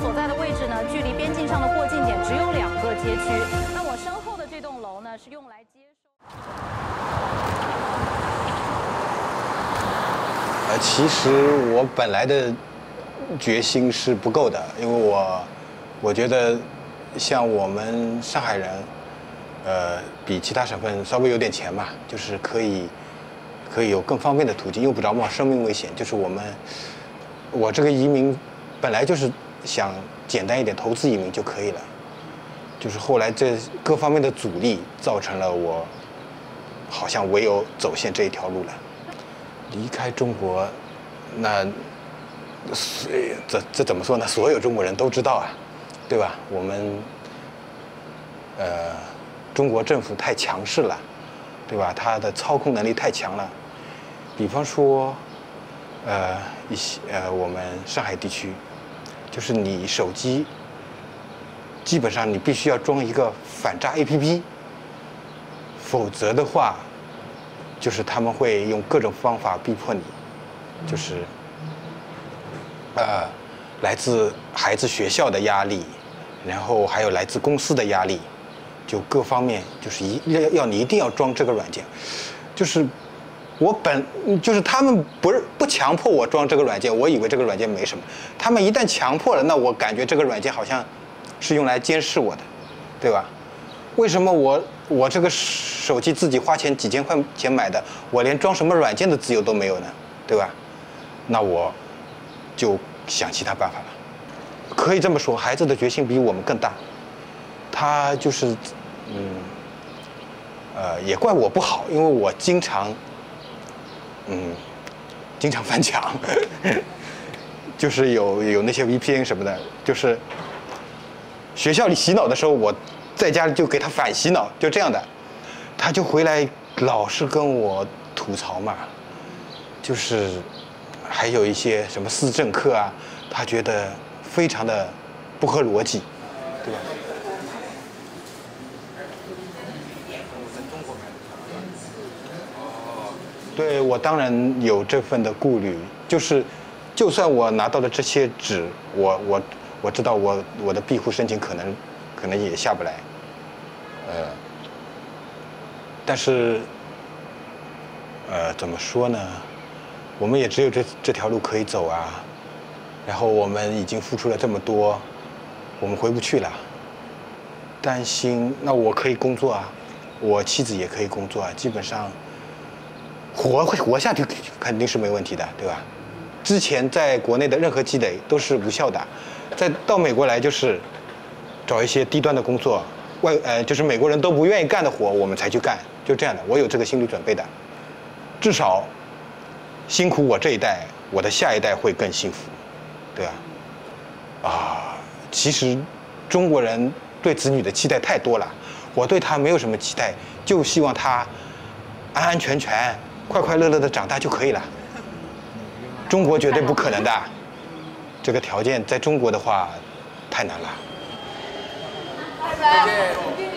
所在的位置呢，距离边境上的过境点只有2个街区。那我身后的这栋楼呢，是用来接收。 其实我本来的决心是不够的，因为我觉得像我们上海人，比其他省份稍微有点钱嘛，就是可以有更方便的途径，用不着冒生命危险。就是我这个移民本来就是想简单一点，投资移民就可以了。就是后来这各方面的阻力，造成了我好像唯有走线这一条路了。离开中国，那这怎么说呢？所有中国人都知道啊，对吧？我们中国政府太强势了，对吧？它的操控能力太强了。比方说，我们上海地区，就是你手机基本上你必须要装一个反诈 APP， 否则的话，就是他们会用各种方法逼迫你，就是来自孩子学校的压力，然后还有来自公司的压力，就各方面就是要你一定要装这个软件，就是就是他们不强迫我装这个软件，我以为这个软件没什么，他们一旦强迫了，那我感觉这个软件好像是用来监视我的，对吧？为什么我这个手机自己花钱几千块钱买的，我连装什么软件的自由都没有呢？对吧？那我就想其他办法了。可以这么说，孩子的决心比我们更大。他就是也怪我不好，因为我经常翻墙，就是有那些 VPN 什么的，就是学校里洗脑的时候，我在家里就给他反洗脑，就这样的，他就回来老是跟我吐槽嘛，就是还有一些什么思政课啊，他觉得非常的不合逻辑，对吧？对，我当然有这份的顾虑，就是就算我拿到了这些纸，我知道我的庇护申请可能也下不来，但是怎么说呢？我们也只有这条路可以走啊，然后我们已经付出了这么多，我们回不去了。担心，那我可以工作啊，我妻子也可以工作啊，基本上活下去肯定是没问题的，对吧？之前在国内的任何积累都是无效的，到美国来就是找一些低端的工作，就是美国人都不愿意干的活，我们才去干，就这样的。我有这个心理准备的，至少辛苦我这一代，我的下一代会更幸福，对吧？其实中国人对子女的期待太多了，我对他没有什么期待，就希望他安安全全、快快乐乐的长大就可以了。中国绝对不可能的，这个条件在中国的话太难了。 拜拜。